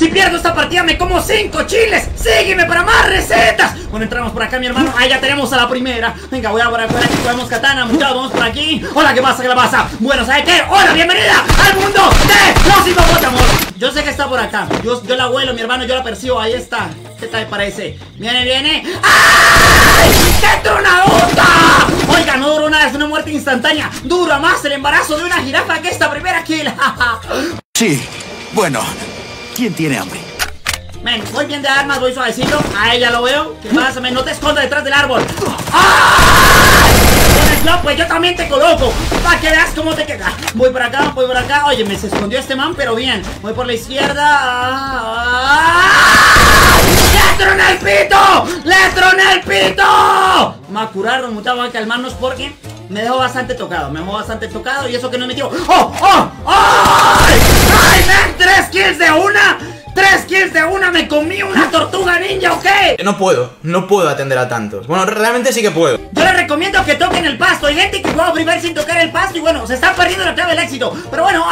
pierdo esta partida me como 5 chiles. Sígueme para más recetas. Bueno, entramos por acá, mi hermano. Ahí ya tenemos a la primera. Venga, voy a por aquí, podemos katana, muchachos, vamos por aquí. Hola, ¿qué pasa? ¿Qué le pasa? Bueno, ¿sabe qué? Hola, bienvenida al mundo de los hipopótamos. Yo sé que está por acá. Yo la huelo, mi hermano, yo la percibo. Ahí está. ¿Qué tal parece? Viene. ¡Ay! ¡Qué tronadota! Oiga, no duró nada, es una muerte instantánea. Dura más el embarazo de una jirafa que esta primera kill. Sí, bueno, ¿quién tiene hambre? Men, voy bien de armas, voy suavecito. A ella lo veo. ¿Qué pasa, men? No te escondas detrás del árbol. ¡Ay! No, pues yo también te coloco para que veas cómo te queda. Voy por acá. Oye, me se escondió este man, pero bien. Voy por la izquierda. ¡Le troné el pito! ¡Le troné el pito! Vamos a curarnos, muchachos, vamos a calmarnos porque me dejó bastante tocado. Y eso que no he metido. ¡Oh! ¡Ay! ¡Ay, men! ¡3 kills de una! 3 kills de una, me comí una tortuga ninja, ¿ok? No puedo atender a tantos. Bueno, realmente sí que puedo. Yo les recomiendo que toquen el pasto. Hay gente que juega primero sin tocar el pasto y bueno, se está perdiendo la clave del éxito. Pero bueno,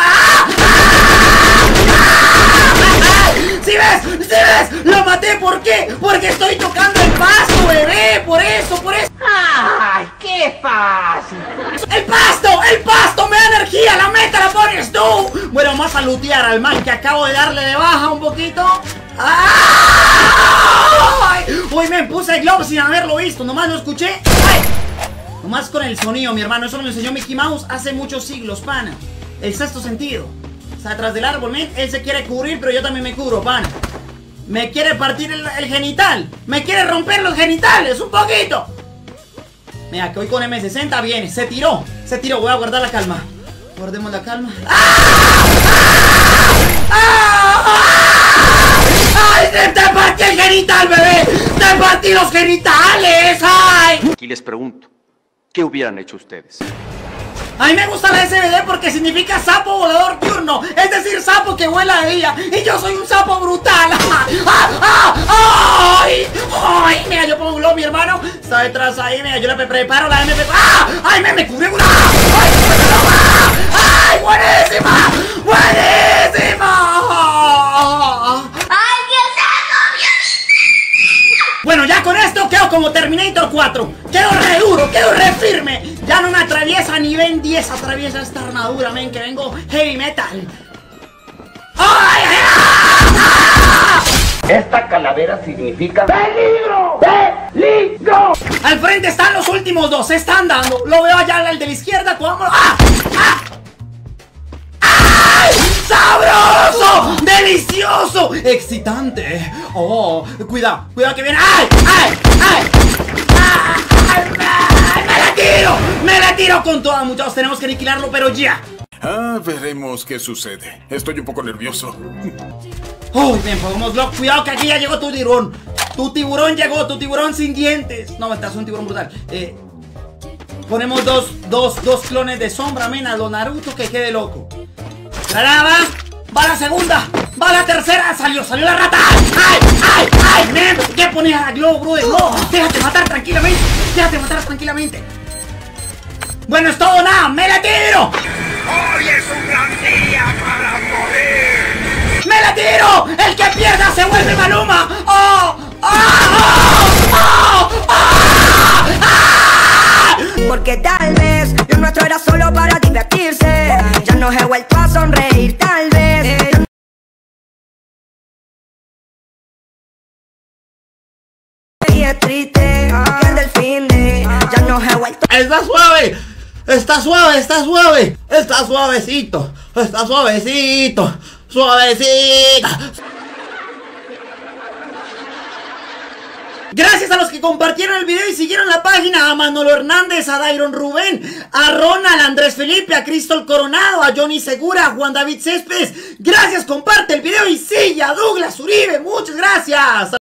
¿Sí ves? Lo maté, ¿por qué? Porque estoy tocando el pasto, bebé. Por eso. ¡Ay, qué fácil! ¡El pasto! ¡Me da energía! ¡La meta la pones tú! Bueno, vamos a lootear al man que acabo de darle de baja un poquito. ¡Ay! Uy, me puse el globo sin haberlo visto. Nomás lo escuché. ¡Ay! Nomás con el sonido, mi hermano. Eso me lo enseñó Mickey Mouse hace muchos siglos, pana. El sexto sentido. Está atrás del árbol, men. Él se quiere cubrir, pero yo también me cubro, pana. Me quiere partir el genital. Me quiere romper los genitales un poquito. Mira, que hoy con M60 viene. Se tiró. Voy a guardar la calma. Guardemos la calma. ¡Ay! ¡Te partí el genital, bebé! ¡Te partí los genitales! ¡Ay! Aquí les pregunto, ¿qué hubieran hecho ustedes? A mí me gusta la SBD porque significa sapo volador diurno. Es decir, sapo que vuela de día. Y yo soy un sapo brutal. ¡Ay! Mira, yo pongo un globo, mi hermano. Está detrás ahí, mira, yo le preparo la MP. ¡Ay, me cubrió una! ¡Ay, buenísima! Bueno, ya con esto quedo como Terminator 4. Quedo re duro, quedo re firme. Ya no me atraviesa ni Ben 10. Atraviesa esta armadura, men, que vengo heavy metal. ¡Ay! Esta calavera significa ¡peligro! ¡Peligro! Al frente están los últimos dos. Se están dando. Lo veo allá al de la izquierda. ¡Vámonos! ¡Ay! ¡Sabroso! ¡Delicioso! ¡Excitante! ¡Oh! Cuidado que viene. ¡Ay! ¡Me la tiro con toda, muchachos! Tenemos que aniquilarlo, pero ya. Veremos qué sucede. Estoy un poco nervioso. ¡Uy, bien! Pongámoslo. Cuidado que aquí ya llegó tu tiburón. Tu tiburón llegó, tu tiburón sin dientes. No, estás un tiburón brutal. Ponemos dos clones de sombra, men, a lo Naruto, que quede loco. Va la segunda, va la tercera, salió la rata. ¡Ay! Men, ¿qué ponías a globo, brother? No, déjate matar tranquilamente. Bueno, es todo o nada, me la tiro. ¡Hoy es un gran día para morir! ¡Me la tiro! ¡El que pierda se vuelve Maluma! Porque tal vez lo nuestro era solo para divertirse. Ya nos he vuelto a sonreír, tal vez. Y es triste que el del fin de ya nos he vuelto. Está suavecito. Gracias a los que compartieron el video y siguieron la página, a Manolo Hernández, a Dairon Rubén, a Ronald, a Andrés Felipe, a Cristol Coronado, a Johnny Segura, a Juan David Céspedes. Gracias, comparte el video y sigue a Douglas Uribe. Muchas gracias.